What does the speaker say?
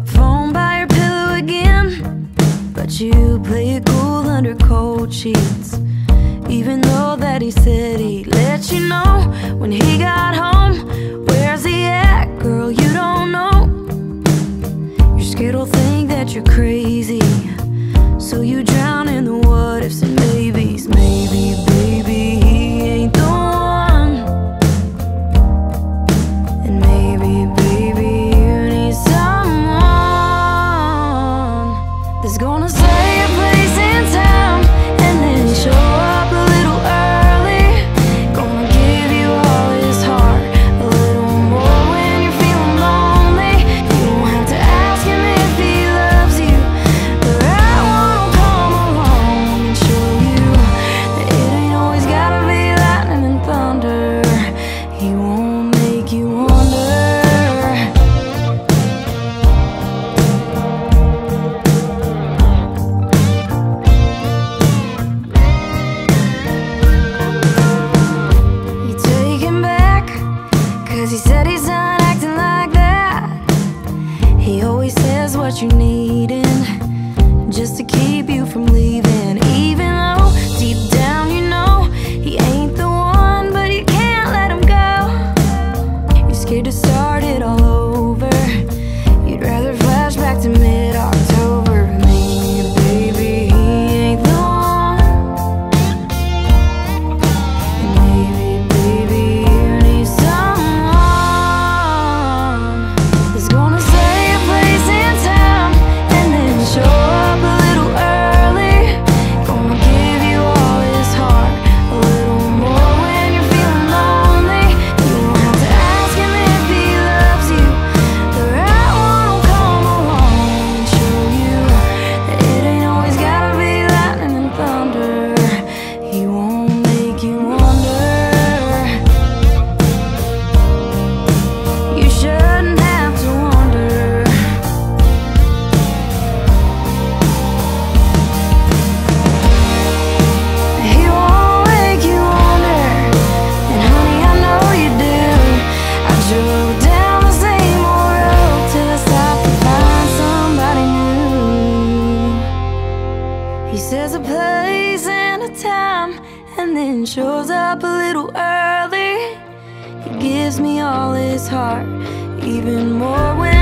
up phone by your pillow again, but you play it cool under cold sheets. Even though that he said he'd let you know when he got home. Where's he at, girl? You don't know. You're scared he'll think that you're crazy, so you drown in the what ifs and maybes. Maybe, baby, he ain't the one. And maybe, baby, you need someone that's gonna say a place in town and then show up a little early. Gonna give you all his heart, a little more when you're feeling lonely. You don't have to ask him if he loves you, but I wanna come along and show you that it ain't always gotta be lightning and thunder. He won't make you wonder. You take him back, 'cause he said he's not acting like that. He always says what you're needing, just to keep you from leaving. Even though deep down you know he ain't the one, but you can't let him go. You're scared to start it all over. You'd rather flash back to mid-October. Maybe, baby, he ain't the one. And maybe, baby, you need someone that's gonna say a place in town and then show up a little early. Gonna give you all his heart, a little more when you're feeling lonely. You don't have to ask him if he loves you, but I wanna come along and show you that it ain't always gotta be lightning and thunder. He won't make you wonder. You shouldn't have to wonder. He won't make you wonder. And honey, I know you do. I drove down the same old road till I stopped to find somebody new. He says a place and a time and then shows up a little early. He gives me all his heart, even more when